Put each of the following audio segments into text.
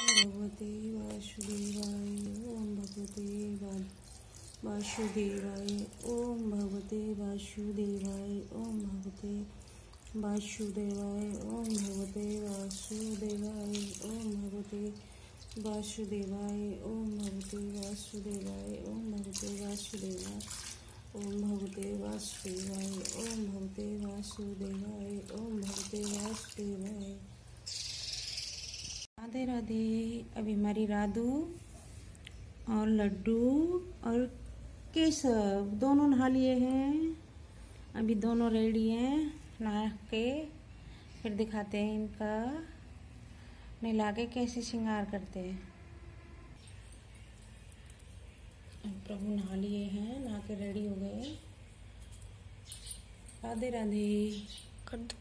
भगवते वासुदेवाय ओम भगवते वासुदेवाय ओम भगवते वासुदेवाय ओम भगवते वासुदेवाय ओम भगवते वासुदेवाय ओम भगवते वासुदेवाय ओम भगवते वासुदेवाय ओम भगवते वासुदेवाय ओम भगवते वासुदेवाय ओम भगवते वासुदेवाय ओम भगवते वासुदेवाय। राधे राधे। अभी हमारी राधू और लड्डू और केशव दोनों नहा लिए हैं। अभी दोनों रेडी हैं नहा के। फिर दिखाते हैं इनका नहला के कैसे श्रृंगार करते हैं। प्रभु नहा लिए हैं, नहा के रेडी हो गए। राधे राधे कर दो।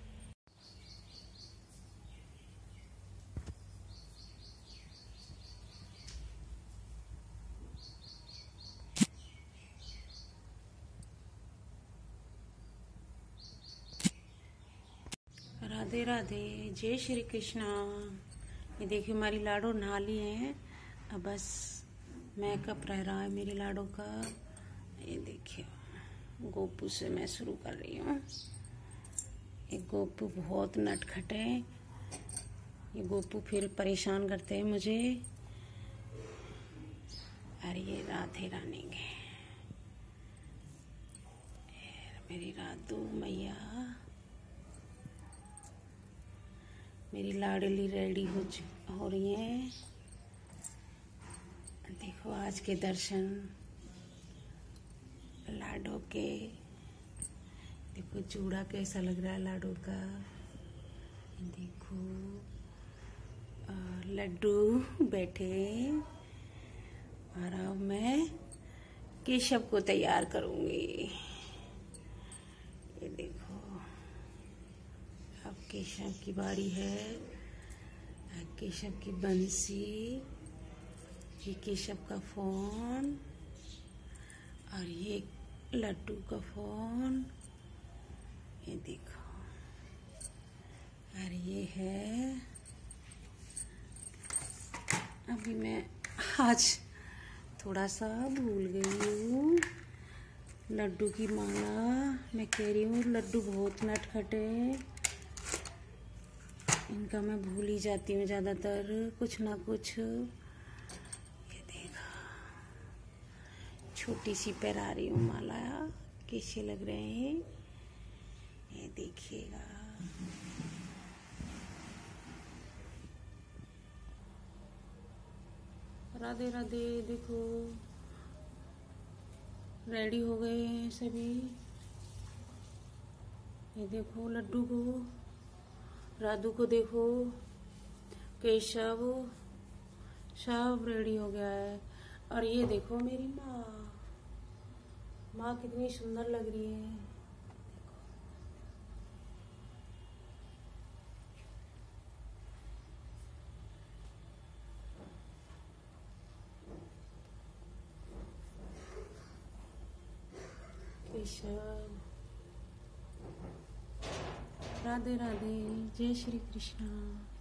राधे राधे, जय श्री कृष्णा। ये देखिए हमारी लाडो नहा लिए हैं। अब बस मेकअप रह रहा है मेरे लाडो का। ये देखिए गोपू से मैं शुरू कर रही हूँ। ये गोपू बहुत नटखट है। ये गोपू फिर परेशान करते हैं मुझे। अरे ये राधे रानी के मेरी राधू मैया, मेरी लाडली रेडी हो रही है। देखो आज के दर्शन लाडो के। देखो चूड़ा कैसा लग रहा है लाडो का। देखो लड्डू बैठे और अब मैं केशव को तैयार करूंगी। ये देखो अब केशव की बारी है। केशव की बंसी, ये केशव का फोन और ये लड्डू का फोन। ये देखो और ये है। अभी मैं आज थोड़ा सा भूल गई हूँ लड्डू की माला। मैं कह रही हूँ लड्डू बहुत नटखट है, इनका मैं भूल ही जाती हूँ ज़्यादातर कुछ ना कुछ। ये देखो छोटी सी पहना रही हूँ माला, कैसे लग रहे हैं ये देखिएगा। राधे राधे। देखो रेडी हो गए हैं सभी। ये देखो लड्डू को, राधू को देखो, केशव सब रेडी हो गया है। और ये देखो मेरी माँ कितनी सुंदर लग रही है। केशव। राधे राधे, जय श्री कृष्णा।